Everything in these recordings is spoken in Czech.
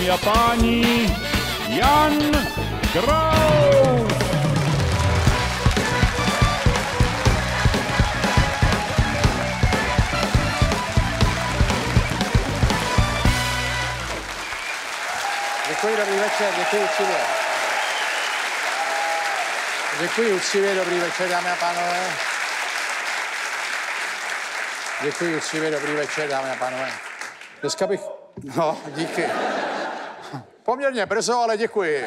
Dámy a páni, Jan Kraus! Děkuji, dobrý večer, děkuji uctivě. Děkuji uctivě, dobrý večer, dámy a pánové. Děkuji uctivě, dobrý večer, dámy a pánové. Dneska bych... No, díky. Poměrně brzo, ale děkuji.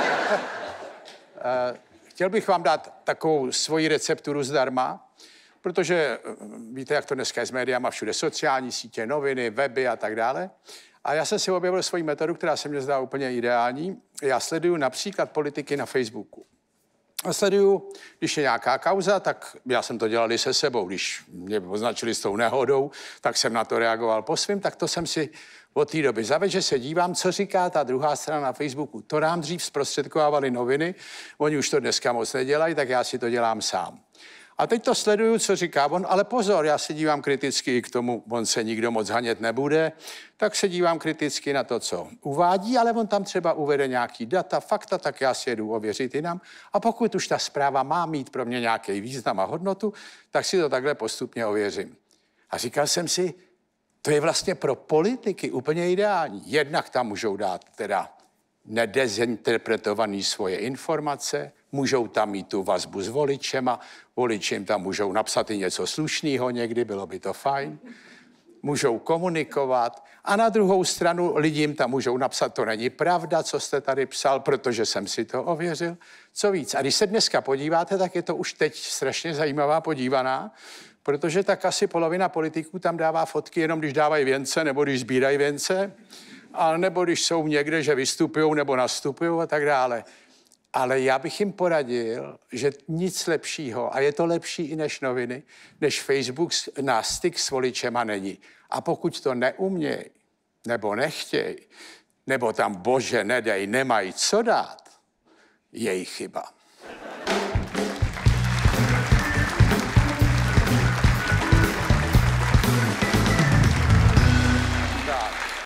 Chtěl bych vám dát takovou svoji recepturu zdarma, protože víte, jak to dneska je s médiama, všude sociální sítě, noviny, weby a tak dále. A já jsem si objevil svoji metodu, která se mně zdá úplně ideální. Já sleduju například politiky na Facebooku. A sleduju, když je nějaká kauza, tak já jsem to dělal i se sebou. Když mě označili s tou nehodou, tak jsem na to reagoval po svým, tak to jsem si od té doby zavedl, že se dívám, co říká ta druhá strana na Facebooku. To nám dřív zprostředkovávali noviny, oni už to dneska moc nedělají, tak já si to dělám sám. A teď to sleduju, co říká on, ale pozor, já se dívám kriticky k tomu, on se nikdo moc hanět nebude, tak se dívám kriticky na to, co uvádí, ale on tam třeba uvede nějaký data, fakta, tak já si jedu ověřit jinam. A pokud už ta zpráva má mít pro mě nějaký význam a hodnotu, tak si to takhle postupně ověřím. A říkal jsem si, to je vlastně pro politiky úplně ideální. Jednak tam můžou dát teda nedezinterpretované svoje informace, můžou tam mít tu vazbu s voličema, voličím tam můžou napsat i něco slušného někdy, bylo by to fajn, můžou komunikovat a na druhou stranu lidím tam můžou napsat, to není pravda, co jste tady psal, protože jsem si to ověřil. Co víc? A když se dneska podíváte, tak je to už teď strašně zajímavá podívaná, protože tak asi polovina politiků tam dává fotky jenom když dávají věnce nebo když sbírají věnce, a nebo když jsou někde, že vystupují nebo nastupují a tak dále. Ale já bych jim poradil, že nic lepšího, a je to lepší i než noviny, než Facebook na styk s voličema není. A pokud to neumějí, nebo nechtějí, nebo tam bože nedej, nemají co dát, je jejich chyba.